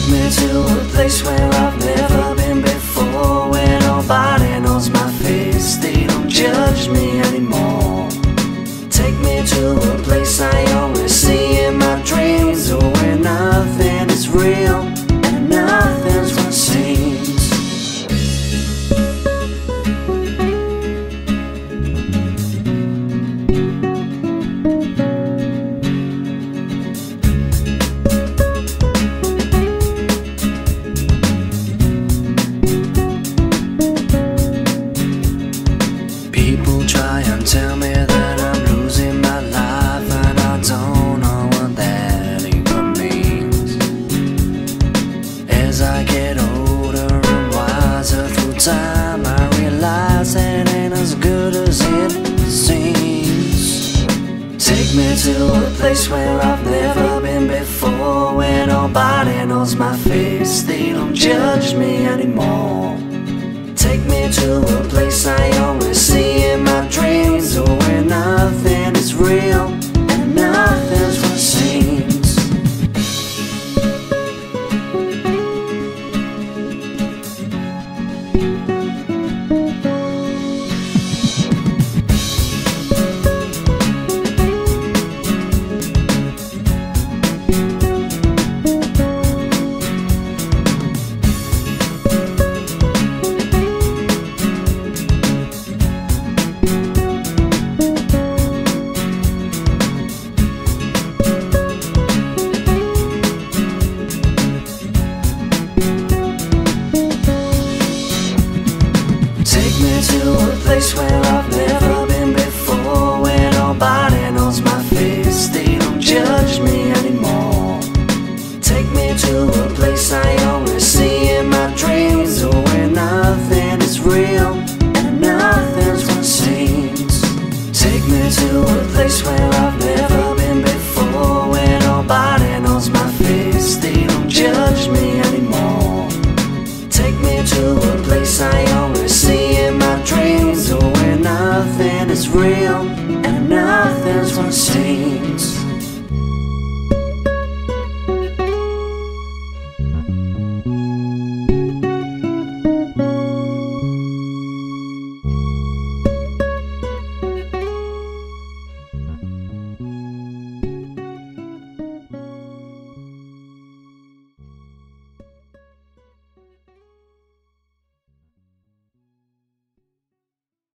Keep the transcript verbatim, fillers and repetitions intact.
Take me to a place where I've never been before, where nobody knows my face, they don't judge me anymore. Take me to a place I only see in my dreams, or where nothing is real and nothing's what seems. People try and tell me that I'm losing my life, and I don't know what that even means. As I get older and wiser through time, I realize it ain't as good as it seems. Take me to a place where I've never been before, where nobody knows my face, they don't judge me anymore. Take me to a place I only see in my dreams, or where nothing is real and nothing's what seems. Take me to a place where I've never been before, where nobody knows my face, they don't judge me anymore. Take me to a place I only see in my dreams, or where nothing is real and nothing's what seems. Take me to a place where I've never been before, where nobody knows my face, they don't judge me anymore. Take me to a place I only see in my dreams, or where nothing is real and nothing's what seems.